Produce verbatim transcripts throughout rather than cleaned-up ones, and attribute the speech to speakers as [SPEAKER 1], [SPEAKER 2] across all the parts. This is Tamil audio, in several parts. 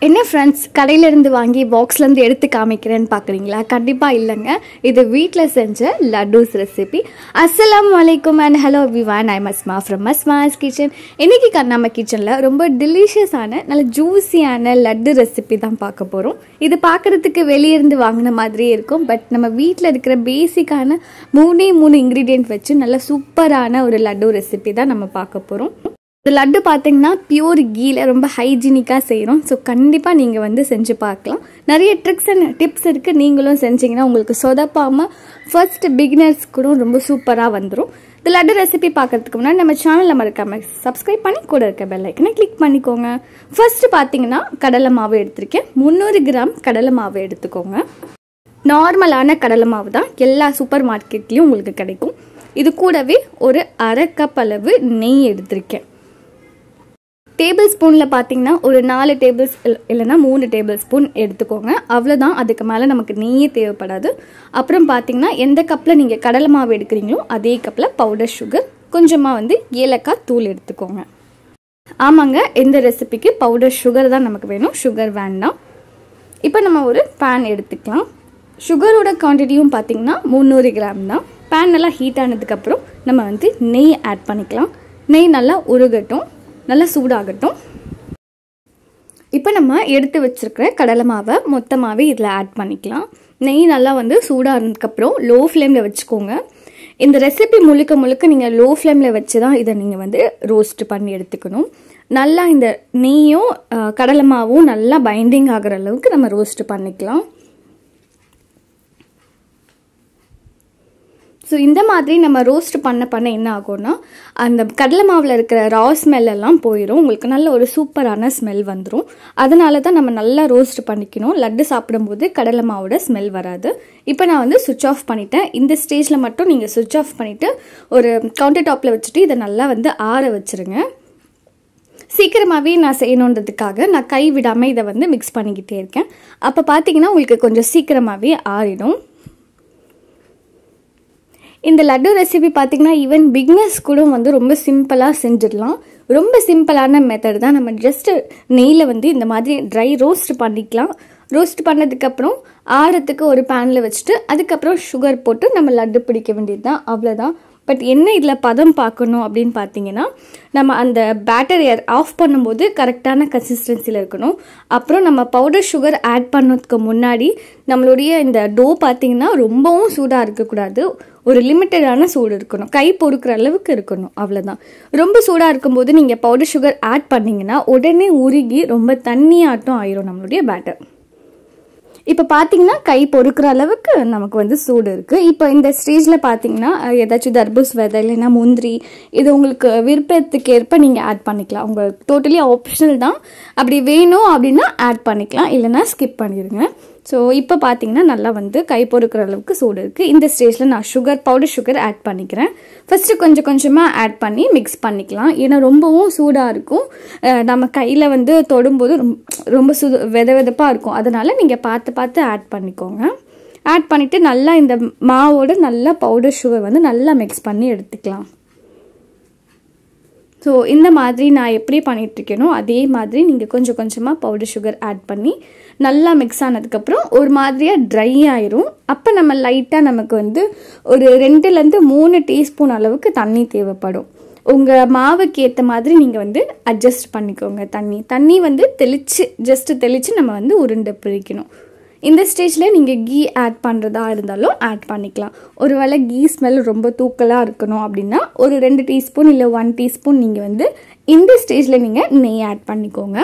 [SPEAKER 1] என்ன ஃப்ரெண்ட்ஸ், கடையிலேருந்து வாங்கி பாக்ஸ்லேருந்து எடுத்து காமிக்கிறேன்னு பார்க்குறீங்களா? கண்டிப்பாக இல்லைங்க. இது வீட்டில் செஞ்ச லட்டூஸ் ரெசிபி. அஸ்ஸலாமு அலைக்கும் and hello everyone, I am Asma from ASMA'S kitchen. இன்றைக்கி நம்ம கிச்சனில் ரொம்ப டெலிஷியஸான நல்ல ஜூஸியான லட்டு ரெசிபி தான் பார்க்க போகிறோம். இது பார்க்குறதுக்கு வெளியிருந்து வாங்கின மாதிரியே இருக்கும், பட் நம்ம வீட்டில் இருக்கிற பேசிக்கான மூணே மூணு இன்க்ரீடியன்ட் வச்சு நல்ல சூப்பரான ஒரு லட்டு ரெசிபி தான் நம்ம பார்க்க போகிறோம். இந்த லட்டு பார்த்தீங்கன்னா பியூர் கீல ரொம்ப ஹைஜீனிக்காக செய்கிறோம். ஸோ கண்டிப்பாக நீங்கள் வந்து செஞ்சு பார்க்கலாம். நிறைய ட்ரிக்ஸ் அண்ட் டிப்ஸ் இருக்குது. நீங்களும் செஞ்சிங்கன்னா உங்களுக்கு சொதப்பாமல் ஃபர்ஸ்ட் பிகினர்ஸ் கூட ரொம்ப சூப்பராக வந்துடும். இந்த லட்டு ரெசிபி பார்க்கறதுக்கு முன்னாடி நம்ம சேனலில் மறக்காம சப்ஸ்கிரைப் பண்ணி கூட இருக்க பெல் ஐக்கனை கிளிக் பண்ணிக்கோங்க. ஃபர்ஸ்ட் பார்த்தீங்கன்னா கடலை மாவு எடுத்திருக்கேன். முந்நூறு கிராம் கடலை மாவு எடுத்துக்கோங்க. நார்மலான கடலை மாவு தான் எல்லா சூப்பர் மார்க்கெட்லேயும் உங்களுக்கு கிடைக்கும். இது கூடவே ஒரு அரை கப் அளவு நெய் எடுத்திருக்கேன். டேபிள் ஸ்பூனில் பார்த்தீங்கன்னா ஒரு நாலு டேபிள் இல்லைன்னா மூணு டேபிள் ஸ்பூன் எடுத்துக்கோங்க. அவ்வளோதான், அதுக்கு மேலே நமக்கு நெய்யே தேவைப்படாது. அப்புறம் பார்த்தீங்கன்னா எந்த கப்பில் நீங்கள் கடலை மாவு எடுக்கிறீங்களோ அதே கப்பில் பவுடர் சுகர், கொஞ்சமாக வந்து ஏலக்காய் தூள் எடுத்துக்கோங்க. ஆமாங்க, இந்த ரெசிபிக்கு பவுடர் சுகர் தான் நமக்கு வேணும், சுகர் வேண்டாம். இப்போ நம்ம ஒரு பேன் எடுத்துக்கலாம். சுகரோட குவான்டிட்டியும் பார்த்தீங்கன்னா முந்நூறு கிராம் தான். பேன் நல்லா ஹீட் ஆனதுக்கப்புறம் நம்ம வந்து நெய் ஆட் பண்ணிக்கலாம். நெய் நல்லா உருகட்டும், நல்லா சூடாகட்டும். இப்போ நம்ம எடுத்து வச்சிருக்கிற கடலை மாவை மொத்தமாகவே இதில் ஆட் பண்ணிக்கலாம். நெய் நல்லா வந்து சூடானதுக்கப்புறம் லோ ஃப்ளேமில் வச்சுக்கோங்க. இந்த ரெசிபி முழுக்க முழுக்க நீங்கள் லோ ஃப்ளேமில் வச்சு தான் இதை நீங்கள் வந்து ரோஸ்ட் பண்ணி எடுத்துக்கணும். நல்லா இந்த நெய்யும் கடலை மாவும் நல்லா பைண்டிங் ஆகிற அளவுக்கு நம்ம ரோஸ்ட் பண்ணிக்கலாம். ஸோ இந்த மாதிரி நம்ம ரோஸ்ட் பண்ண பண்ண என்ன ஆகும்னா அந்த கடலை மாவில் இருக்கிற ரா ஸ்மெல் எல்லாம் போயிடும். உங்களுக்கு நல்ல ஒரு சூப்பரான ஸ்மெல் வந்துடும். அதனால தான் நம்ம நல்லா ரோஸ்ட் பண்ணிக்கணும். லட்டு சாப்பிடும்போது கடலை மாவோட ஸ்மெல் வராது. இப்போ நான் வந்து சுவிட்ச் ஆஃப் பண்ணிட்டேன். இந்த ஸ்டேஜில் மட்டும் நீங்கள் சுவிட்ச் ஆஃப் பண்ணிவிட்டு ஒரு கவுண்டர் டாப்பில் வச்சுட்டு இதை நல்லா வந்து ஆற வச்சுருங்க. சீக்கிரமாகவே நான் செய்யணுன்றதுக்காக நான் கை விடாமல் இதை வந்து மிக்ஸ் பண்ணிக்கிட்டே இருக்கேன். அப்போ பார்த்தீங்கன்னா உங்களுக்கு கொஞ்சம் சீக்கிரமாகவே ஆறிடும். இந்த லட்டு ரெசிபி பார்த்தீங்கன்னா ஈவன் பிகினர்ஸ் கூட வந்து ரொம்ப சிம்பிளாக செஞ்சிடலாம். ரொம்ப சிம்பிளான மெத்தட் தான். நம்ம ஜஸ்ட் நெய்யில் வந்து இந்த மாதிரி ட்ரை ரோஸ்ட் பண்ணிக்கலாம். ரோஸ்ட் பண்ணதுக்கப்புறம் ஆறத்துக்கு ஒரு பேனில் வச்சுட்டு அதுக்கப்புறம் சுகர் போட்டு நம்ம லட்டு பிடிக்க வேண்டியது தான், அவ்வளோதான். பட் என்ன இதில் பதம் பார்க்கணும் அப்படின்னு பார்த்தீங்கன்னா நம்ம அந்த பேட்டர் ஆஃப் பண்ணும்போது கரெக்டான கன்சிஸ்டன்சியில் இருக்கணும். அப்புறம் நம்ம பவுடர் சுகர் ஆட் பண்ணதுக்கு முன்னாடி நம்மளுடைய இந்த டோ பார்த்தீங்கன்னா ரொம்பவும் சூடாக இருக்கக்கூடாது. ஒரு லிமிட்டடான சூடு இருக்கணும், கை பொறுக்கிற அளவுக்கு இருக்கணும், அவ்வளோதான். ரொம்ப சூடாக இருக்கும்போது நீங்கள் பவுடர் சுகர் ஆட் பண்ணிங்கன்னா உடனே உருகி ரொம்ப தண்ணியாட்டம் ஆயிரும் நம்மளுடைய பேட்டர். இப்போ பார்த்தீங்கன்னா கை பொறுக்கிற அளவுக்கு நமக்கு வந்து சூடு இருக்குது. இப்போ இந்த ஸ்டேஜில் பார்த்தீங்கன்னா ஏதாச்சும் தர்பூஸ் விதை இல்லைன்னா முந்திரி, இது உங்களுக்கு விருப்பத்துக்கு ஏற்ப நீங்கள் ஆட் பண்ணிக்கலாம். உங்களுக்கு டோட்டலி ஆப்ஷனல் தான். அப்படி வேணும் அப்படின்னா ஆட் பண்ணிக்கலாம், இல்லைன்னா ஸ்கிப் பண்ணிடுங்க. ஸோ இப்போ பார்த்தீங்கன்னா நல்லா வந்து கை பொறுக்கிற அளவுக்கு சூடு இருக்குது. இந்த ஸ்டேஜில் நான் சுகர் பவுடர் சுகர் ஆட் பண்ணிக்கிறேன். ஃபஸ்ட்டு கொஞ்சம் கொஞ்சமாக ஆட் பண்ணி மிக்ஸ் பண்ணிக்கலாம். ஏன்னா ரொம்பவும் சூடாக இருக்கும், நம்ம கையில் வந்து தொடும்போது ரொம்ப சுது வெத வெதப்பாக இருக்கும். அதனால் நீங்கள் பார்த்து பார்த்து ஆட் பண்ணிக்கோங்க. ஆட் பண்ணிவிட்டு நல்லா இந்த மாவோடு நல்லா பவுடர் சுகர் வந்து நல்லா மிக்ஸ் பண்ணி எடுத்துக்கலாம். ஸோ இந்த மாதிரி நான் எப்படி பண்ணிகிட்ருக்கேனோ அதே மாதிரி நீங்கள் கொஞ்சம் கொஞ்சமாக பவுடர் சுகர் ஆட் பண்ணி நல்லா மிக்ஸ் ஆனதுக்கப்புறம் ஒரு மாதிரியாக ட்ரை ஆயிரும். அப்போ நம்ம லைட்டாக நமக்கு வந்து ஒரு ரெண்டுலேருந்து மூணு டீஸ்பூன் அளவுக்கு தண்ணி தேவைப்படும். உங்கள் மாவுக்கு ஏற்ற மாதிரி நீங்கள் வந்து அட்ஜஸ்ட் பண்ணிக்கோங்க. தண்ணி தண்ணி வந்து தெளித்து ஜஸ்ட்டு தெளித்து நம்ம வந்து உருண்டை பிடிக்கணும். இந்த ஸ்டேஜில் நீங்கள் கீ ஆட் பண்ணுறதா இருந்தாலும் ஆட் பண்ணிக்கலாம். ஒருவேளை கீ ஸ்மெல் ரொம்ப தூக்கலாக இருக்கணும் அப்படின்னா ஒரு ரெண்டு டீஸ்பூன் இல்லை ஒன் டீஸ்பூன் நீங்கள் வந்து இந்த ஸ்டேஜில் நீங்கள் நெய் ஆட் பண்ணிக்கோங்க.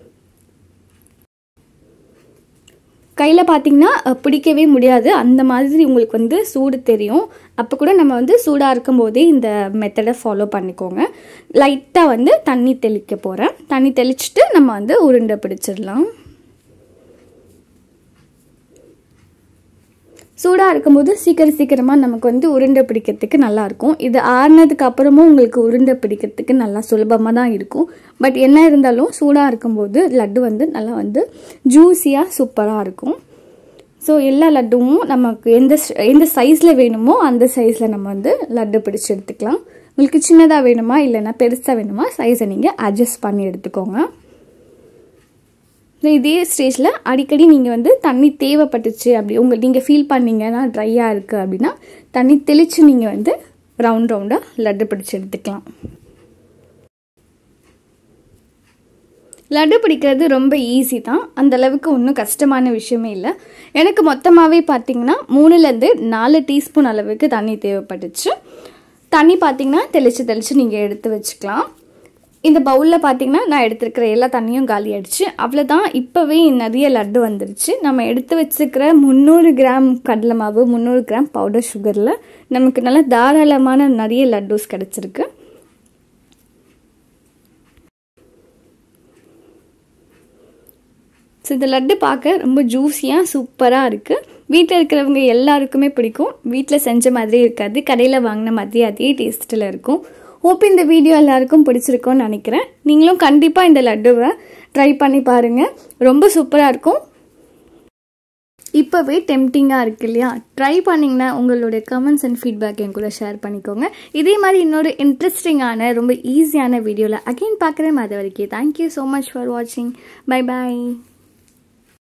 [SPEAKER 1] கையில் பார்த்தீங்கன்னா பிடிக்கவே முடியாது, அந்த மாதிரி உங்களுக்கு வந்து சூடு தெரியும். அப்போ கூட நம்ம வந்து சூடாக இருக்கும் போதே இந்த மெத்தடை ஃபாலோ பண்ணிக்கோங்க. லைட்டாக வந்து தண்ணி தெளிக்க போகிறேன். தண்ணி தெளிச்சுட்டு நம்ம வந்து உருண்டை பிடிச்சிடலாம். சூடாக இருக்கும்போது சீக்கிரம் சீக்கிரமாக நமக்கு வந்து உருண்டை பிடிக்கிறதுக்கு நல்லாயிருக்கும். இது ஆறுனதுக்கு அப்புறமும் உங்களுக்கு உருண்டை பிடிக்கிறதுக்கு நல்லா சுலபமாக தான் இருக்கும். பட் என்ன இருந்தாலும் சூடாக இருக்கும்போது லட்டு வந்து நல்லா வந்து ஜூஸியாக சூப்பராக இருக்கும். ஸோ எல்லா லட்டுவும் நமக்கு எந்த எந்த சைஸில் வேணுமோ அந்த சைஸில் நம்ம வந்து லட்டு பிடிச்சி எடுத்துக்கலாம். உங்களுக்கு சின்னதாக வேணுமா இல்லைன்னா பெருசாக வேணுமா சைஸை நீங்கள் அட்ஜஸ்ட் பண்ணி எடுத்துக்கோங்க. இதே ஸ்டேஜில் அடிக்கடி நீங்கள் வந்து தண்ணி தேவைப்பட்டுச்சு அப்படி உங்கள் நீங்கள் ஃபீல் பண்ணிங்கன்னா ட்ரையாக இருக்குது அப்படின்னா தண்ணி தெளித்து நீங்கள் வந்து ரவுண்ட் ரவுண்டாக லட்டு பிடிச்சி எடுத்துக்கலாம். லட்டு பிடிக்கிறது ரொம்ப ஈஸி தான், அந்தளவுக்கு ஒன்றும் கஷ்டமான விஷயமே இல்லை. எனக்கு மொத்தமாகவே பார்த்திங்கன்னா மூணுலேருந்து நாலு டீஸ்பூன் அளவுக்கு தண்ணி தேவைப்பட்டுச்சு. தண்ணி பார்த்திங்கன்னா தெளித்து தெளித்து நீங்கள் எடுத்து வச்சுக்கலாம். இந்த பவுலில் பார்த்திங்கன்னா நான் எடுத்துருக்கிற எல்லா தண்ணியும் காலி ஆகிடுச்சு. அவ்வளோதான், இப்போவே நிறைய லட்டு வந்துருச்சு. நம்ம எடுத்து வச்சுருக்கிற முந்நூறு கிராம் கடலை மாவு, முந்நூறு கிராம் பவுடர் சுகரில் நமக்கு நல்லா தாராளமான நிறைய லட்டூஸ் கிடச்சிருக்கு. ஸோ இந்த லட்டு பார்க்க ரொம்ப ஜூஸியாக சூப்பராக இருக்குது. வீட்டில் இருக்கிறவங்க எல்லாருக்குமே பிடிக்கும். வீட்டில் செஞ்ச மாதிரியே இருக்காது, கடையில் வாங்கின மாதிரி அதே டேஸ்ட்டில் இருக்கும். ஹோப் இந்த வீடியோ எல்லாருக்கும் பிடிச்சிருக்கும்னு நினைக்கிறேன். நீங்களும் கண்டிப்பாக இந்த லட்டுவை ட்ரை பண்ணி பாருங்கள், ரொம்ப சூப்பராக இருக்கும். இப்போவே டெம்டிங்காக இருக்குது இல்லையா? ட்ரை பண்ணிங்கன்னா உங்களுடைய கமெண்ட்ஸ் அண்ட் ஃபீட்பேக் என் கூட ஷேர் பண்ணிக்கோங்க. இதே மாதிரி இன்னொரு இன்ட்ரெஸ்டிங்கான ரொம்ப ஈஸியான வீடியோவில் அகைன் பார்க்குறேன். அது வரைக்கும் தேங்க்யூ ஸோ மச் ஃபார் வாட்சிங். பை பாய்.